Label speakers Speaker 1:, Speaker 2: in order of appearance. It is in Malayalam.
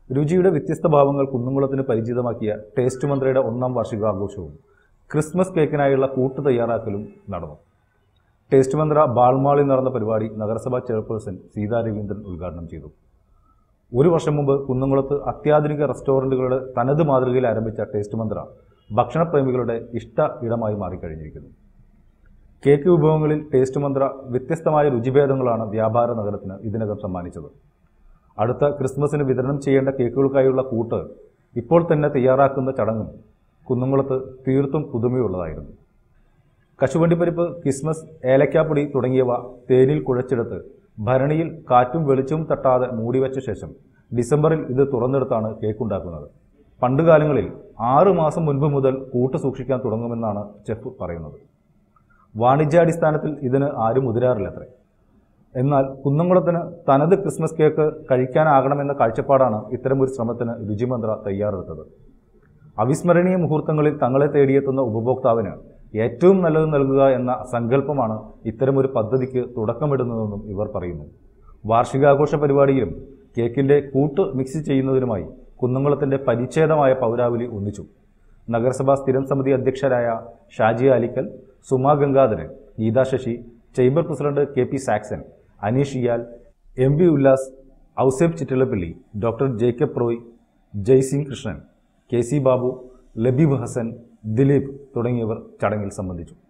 Speaker 1: രുചിയുടെ വ്യത്യസ്ത ഭാവങ്ങൾ കുന്നംകുളത്തിന് പരിചിതമാക്കിയ ടേസ്റ്റ് മന്ത്രയുടെ 1ാം വാർഷികാഘോഷവും ക്രിസ്മസ് കേക്കിനായുള്ള കൂട്ട് തയ്യാറാക്കലും നടന്നു. ടേസ്റ്റ് മന്ത്ര ബാൾമാളിൽ നടന്ന പരിപാടി നഗരസഭാ ചെയർപേഴ്സൺ സീതാ രവീന്ദ്രൻ ഉദ്ഘാടനം ചെയ്തു. ഒരു വർഷം മുമ്പ് കുന്നംകുളത്ത് അത്യാധുനിക റെസ്റ്റോറൻറ്റുകളുടെ തനത് മാതൃകയിൽ ആരംഭിച്ച ടേസ്റ്റ് മന്ത്ര ഭക്ഷണപ്രേമികളുടെ ഇഷ്ട ഇടമായി മാറിക്കഴിഞ്ഞിരിക്കുന്നു. കേക്ക് വിഭവങ്ങളിൽ ടേസ്റ്റ് മന്ത്ര വ്യത്യസ്തമായ രുചിഭേദങ്ങളാണ് വ്യാപാര നഗരത്തിന് ഇതിനകം സമ്മാനിച്ചത്. അടുത്ത ക്രിസ്മസിന് വിതരണം ചെയ്യേണ്ട കേക്കുകൾക്കായുള്ള കൂട്ട് ഇപ്പോൾ തന്നെ തയ്യാറാക്കുന്ന ചടങ്ങും കുന്നംകുളത്ത് തീർത്തും പുതുമയുള്ളതായിരുന്നു. കശുവണ്ടിപ്പരിപ്പ്, കിസ്മസ്, ഏലക്കാപ്പൊടി തുടങ്ങിയവ തേനിൽ കുഴച്ചെടുത്ത് ഭരണിയിൽ കാറ്റും വെളിച്ചവും തട്ടാതെ മൂടിവെച്ച ശേഷം ഡിസംബറിൽ ഇത് തുറന്നെടുത്താണ് കേക്കുണ്ടാക്കുന്നത്. പണ്ടുകാലങ്ങളിൽ 6 മാസം മുൻപ് മുതൽ കൂട്ട് സൂക്ഷിക്കാൻ തുടങ്ങുമെന്നാണ് ചെഫ് പറയുന്നത്. വാണിജ്യാടിസ്ഥാനത്തിൽ ഇതിന് ആരും മുതിരാറില്ലത്രേ. എന്നാൽ കുന്നംകുളത്തിന് തനത് ക്രിസ്മസ് കേക്ക് കഴിക്കാനാകണമെന്ന കാഴ്ചപ്പാടാണ് ഇത്തരമൊരു ശ്രമത്തിന് രുചിമന്ത്ര തയ്യാറെടുത്തത്. അവിസ്മരണീയ മുഹൂർത്തങ്ങളിൽ തങ്ങളെ തേടിയെത്തുന്ന ഉപഭോക്താവിന് ഏറ്റവും നല്ലത് നൽകുക എന്ന സങ്കല്പമാണ് ഇത്തരമൊരു പദ്ധതിക്ക് തുടക്കമിടുന്നതെന്നും ഇവർ പറയുന്നു. വാർഷികാഘോഷ പരിപാടിയിലും കേക്കിൻ്റെ കൂട്ട് മിക്സ് ചെയ്യുന്നതിനുമായി കുന്നംകുളത്തിൻ്റെ പരിച്ഛേദമായ പൗരാവലി ഒന്നിച്ചു. നഗരസഭാ സ്ഥിരം സമിതി അധ്യക്ഷരായ Shajiya Alikkal, Suma Gangadharan, Geetha Sasi, chamber president KP Saxon, Aneesh Iyal, MV Ullas, Ouseph Chittilappally, doctor Jacob Roy, Jaisingh Krishnan, KC Babu, Labeeb Hasan, Dileep തുടങ്ങിയവർ ചടങ്ങിൽ സംബന്ധിച്ചു.